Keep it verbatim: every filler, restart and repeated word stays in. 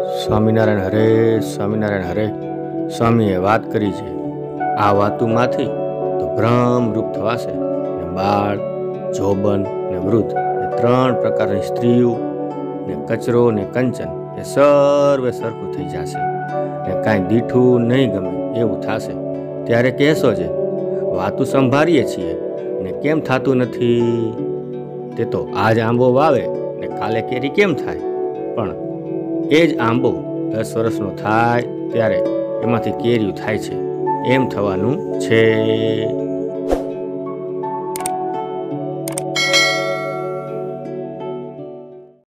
સ્વામિનારાયણ હરે સ્વામિનારાયણ હરે. સ્વામીએ વાત કરી છે, આ વાતુમાંથી તો ભ્રમરૂપ થવાશે ને બાળ, જોબન ને વૃદ્ધ એ ત્રણ પ્રકારની સ્ત્રીઓ ને કચરો ને કંચન એ સર્વે સરખું થઈ જશે ને કાંઈ દીઠું નહીં ગમે એવું થશે. ત્યારે કહેશો છે વાતું સંભાળીએ છીએ ને કેમ થતું નથી? તે તો આજ આંબો વાવે ને કાલે કેરી કેમ થાય? પણ એ જ આંબો દસ વર્ષનો થાય ત્યારે એમાંથી કેરીઓ થાય છે, એમ થવાનું છે.